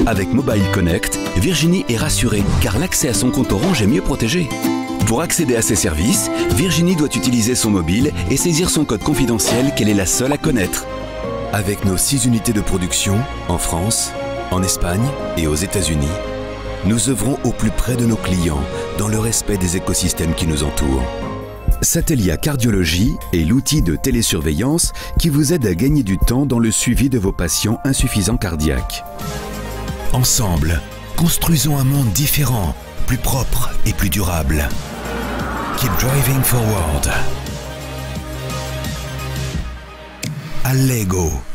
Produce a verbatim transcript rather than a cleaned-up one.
Avec Mobile Connect, Virginie est rassurée car l'accès à son compte Orange est mieux protégé. Pour accéder à ces services, Virginie doit utiliser son mobile et saisir son code confidentiel qu'elle est la seule à connaître. Avec nos six unités de production, en France, en Espagne et aux États-Unis, nous œuvrons au plus près de nos clients, dans le respect des écosystèmes qui nous entourent. Satellia Cardiologie est l'outil de télésurveillance qui vous aide à gagner du temps dans le suivi de vos patients insuffisants cardiaques. Ensemble, construisons un monde différent, plus propre et plus durable. Keep driving forward. Allego.